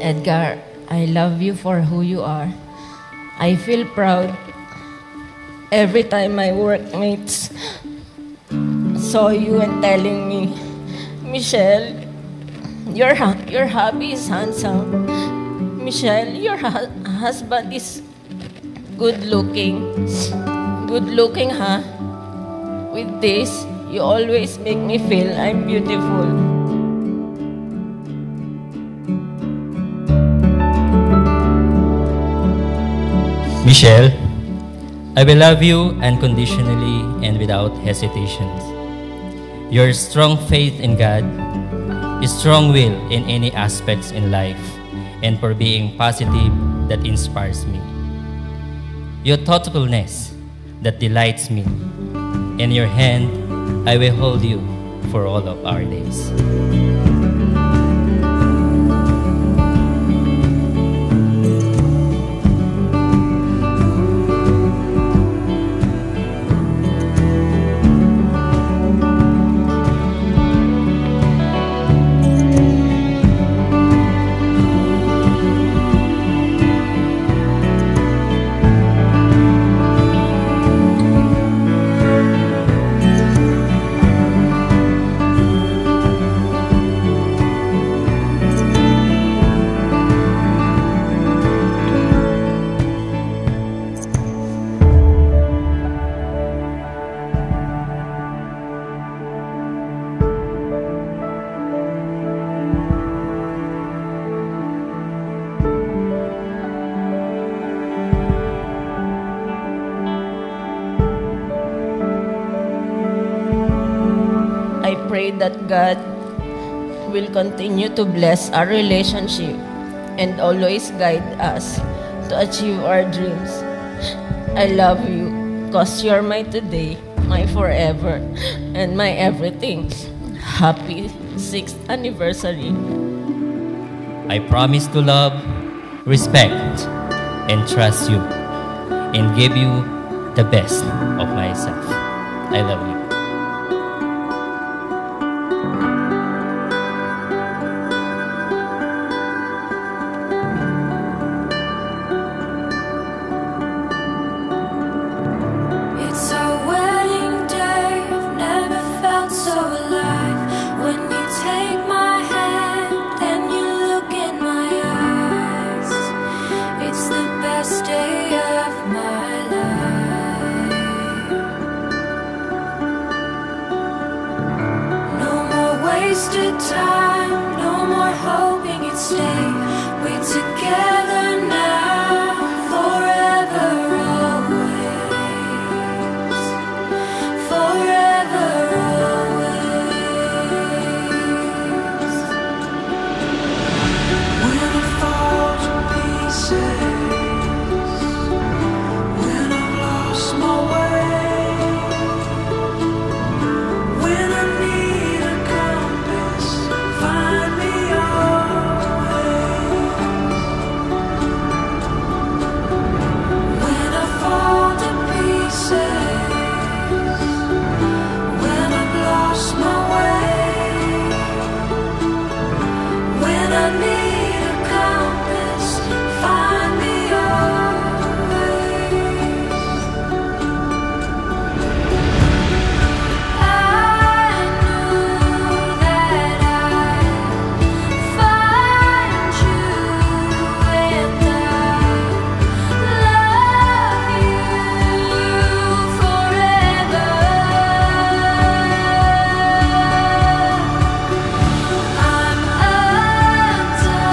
Edgar, I love you for who you are. I feel proud every time my workmates saw you and telling me, Michelle, your hubby is handsome. Michelle, your husband is good looking. Good looking, huh? With this, you always make me feel I'm beautiful. Michelle, I will love you unconditionally and without hesitations. Your strong faith in God, strong will in any aspects in life, and for being positive that inspires me. Your thoughtfulness that delights me. In your hand, I will hold you for all of our days. I pray that God will continue to bless our relationship and always guide us to achieve our dreams. I love you because you're my today, my forever, and my everything. Happy 6th anniversary. I promise to love, respect, and trust you, and give you the best of myself. I love you. It's our wedding day. I've never felt so alive. When you take my hand and you look in my eyes, it's the best day of my life. No more wasted time, no more hoping you'd stay. We're together now, forever always. Forever always. When it falls to pieces, when I've lost my way, when I need a compass, find me always. When I fall to pieces, when I've lost my way, when I need a compass, find me always. I knew that I'd find you, and I love you forever. I'm undone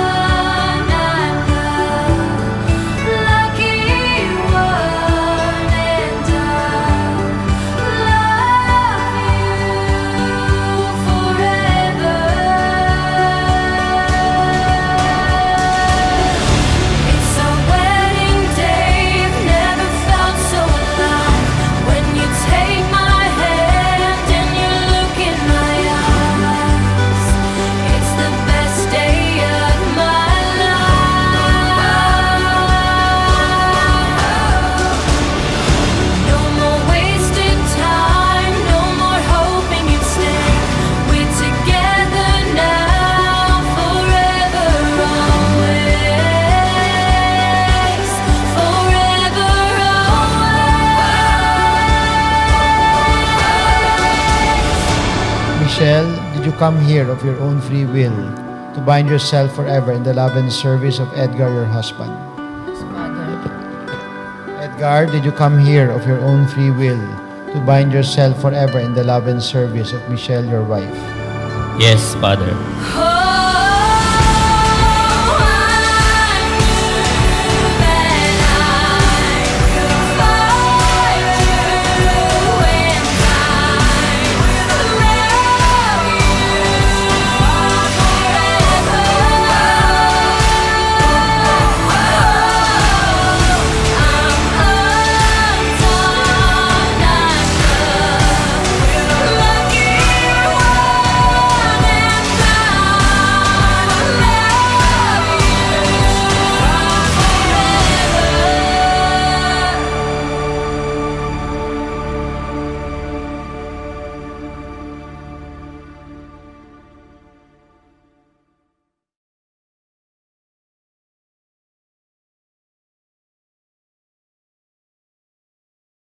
you come here of your own free will to bind yourself forever in the love and service of Edgar, your husband? Yes, Father. Edgar, did you come here of your own free will to bind yourself forever in the love and service of Michelle, your wife? Yes, Father. Oh,